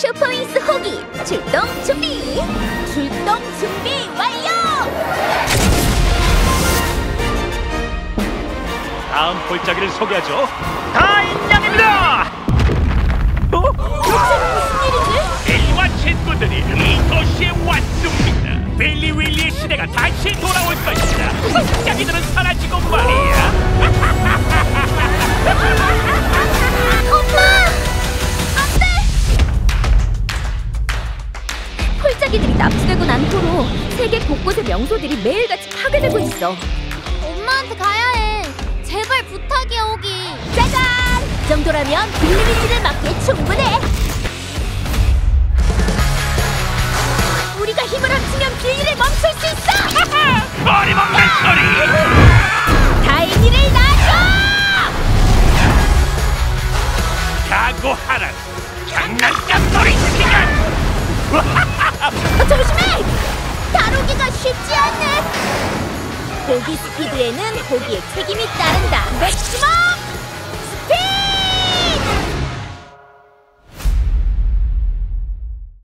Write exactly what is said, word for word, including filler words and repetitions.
슈퍼윙스 호기 출동 준비! 출동 준비 완료! 다음 골짜기를 소개하죠. 다인양입니다. 어? 무슨 일이지? 벨리와 친구들이 이 도시에 왔습니다. 벨리 윌리의 시대가 다시 돌아올 것이다. 홀짝이들은 사라지고 말이야. 엄마! 안 돼! 홀짝이들이 납치되고 난 후로 세계 곳곳의 명소들이 매일같이 파괴되고 있어. 엄마한테 가야 해. 제발 부탁이야, 호기. 짜잔! 이 정도라면 빌리빌리를 막기에 충분해. 우리가 힘을 합치면 빌리를 멈출 수 있어! 어림없는 소리! 다인이를 놔줘! 각오하라. 장난감 놀이 시간! 어, 조심해! 다루기가 쉽지 않네. 호기 스피드에는 호기의 책임이 따른다. 맥시멈!